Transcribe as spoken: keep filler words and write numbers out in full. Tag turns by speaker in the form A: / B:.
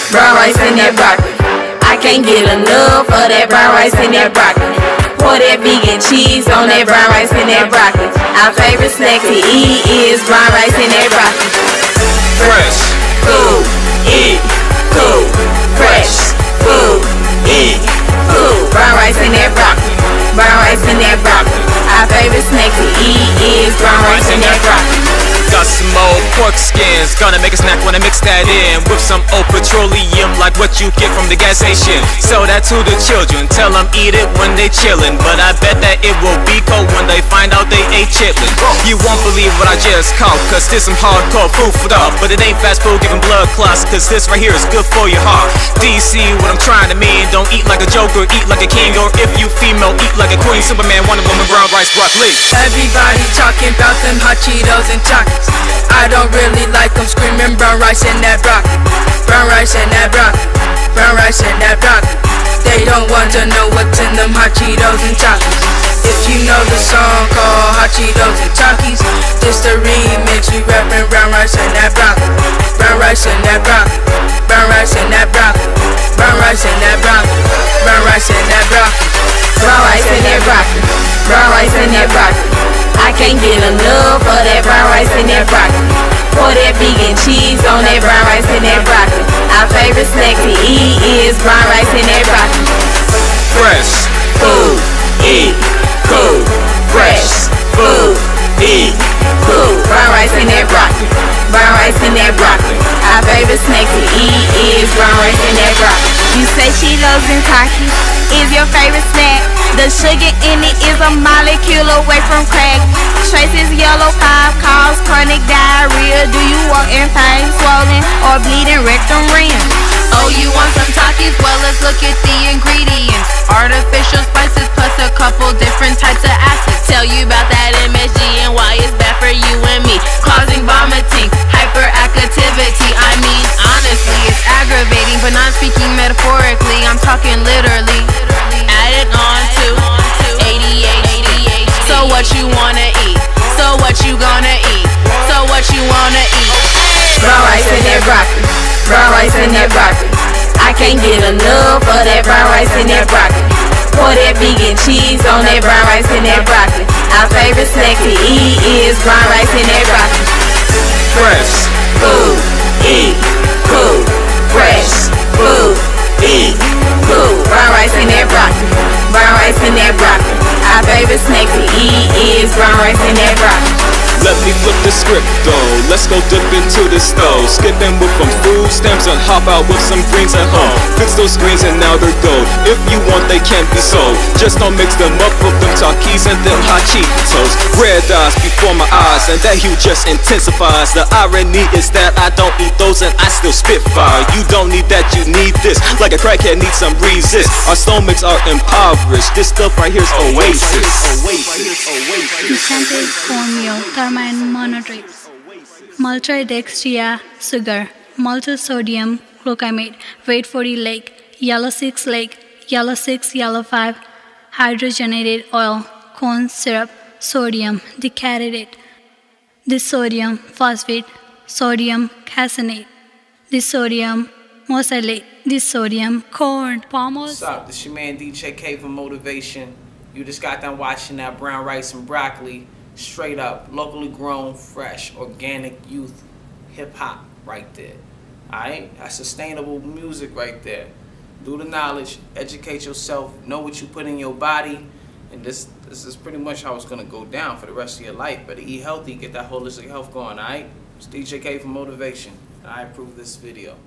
A: brown rice and that broccoli. I can't get enough of that brown rice and that broccoli. Pour that vegan cheese on that brown rice and that broccoli. Our favorite snack to eat is brown rice and that broccoli.
B: Fresh
A: food, eat cool. Fresh food, eat cool. Brown rice and that broccoli. Brown rice and that broccoli. Our favorite snack to eat is brown rice and that broccoli.
B: Got some old pork skins, gonna make a snack when I mix that in with some old petroleum like what you get from the gas station. Sell that to the children, tell them eat it when they chillin', but I bet that it will be cold when they find out they ate chitlin'. You won't believe what I just caught, cause this some hardcore food for thought, but it ain't fast food giving blood clots, cause this right here is good for your heart. D C what I'm trying to mean, don't eat like a joker, eat like a king, or if you female, eat like a queen. Superman, Wonder Woman, brown rice, broccoli.
C: Everybody talking about them hot Cheetos and chocolates. I don't really like them screaming brown rice and that broccoli. Brown rice and that broccoli. Brown rice and that broccoli. They don't want to know what's in them hot Cheetos and chocolates. If you know the song called Hot Cheetos and Takis, this the remix, we rapping brown rice and that broccoli. Brown rice and that broccoli. Brown rice and that broccoli. Brown rice and that broccoli. Brown rice and that broccoli.
A: Brown rice and that broccoli. Brown rice and that broccoli. I can't get enough of that brown rice and that broccoli. Pour that vegan cheese on that brown rice and that broccoli. Our favorite snack to eat is brown rice and that broccoli.
B: Fresh
A: food, eat cool. Fresh food, eat cool. Brown rice and that broccoli. Brown rice and that broccoli. Our favorite snack to eat is brown rice and that broccoli.
D: You say Cheetos and Takis is your favorite snack. The sugar in it is a molecule away from crack. Traces yellow five cause chronic diarrhea. Do you walk in pain, swollen, or bleeding rectum rim?
E: Oh, you want some Takis? Well, let's look at the ingredients. Artificial spices plus a couple different types of acids. Tell you about that M S G and why it's bad for you and me. Causing vomiting, hyperactivity. I mean, honestly, it's aggravating, but not speaking metaphorically. I'm talking literally. Added on to A D H D. So what you wanna eat? So what you gonna eat? So what you wanna eat?
A: Brown rice and that broccoli. Brown rice and that broccoli. I can't get enough of that brown rice and that broccoli. Pour that vegan cheese on that brown rice and that broccoli. Our favorite snack to eat is brown rice and that broccoli.
B: Fresh
A: food, eat cool. Fresh food, eat cool. Brown rice and that broccoli. Brown rice and that broccoli. Our favorite snack to eat is brown rice and that broccoli.
B: Let me flip the script though, let's go dip into the stove. Skipping with some food stamps and hop out with some greens at home. Fix those greens and now they're gold. If you want they can't be sold. Just don't mix them up with them Takis and them hot Cheetos. Red eyes before my eyes and that hue just intensifies. The irony is that I don't eat those and I still spit fire. You don't need that, you need this. Like a crackhead needs some resist. Our stomachs are impoverished. This stuff right here's oasis. Oasis.
F: Contains cornmeal, tarmine monotrate, maltodextria sugar, maltose sodium glutamate, weight forty lake, yellow six lake, yellow six, yellow five, hydrogenated oil, corn syrup, sodium decadenate, this sodium phosphate, sodium caseinate, this sodium mosylate, this sodium corn palm oil.
G: What's up? This your man D J K for Motivation. You just got done watching that brown rice and broccoli, straight up, locally grown, fresh, organic youth hip hop right there. Alright? That's sustainable music right there. Do the knowledge, educate yourself, know what you put in your body, and this this is pretty much how it's gonna go down for the rest of your life. Better eat healthy, get that holistic health going, alright? It's D J K for Motivation. I approve this video.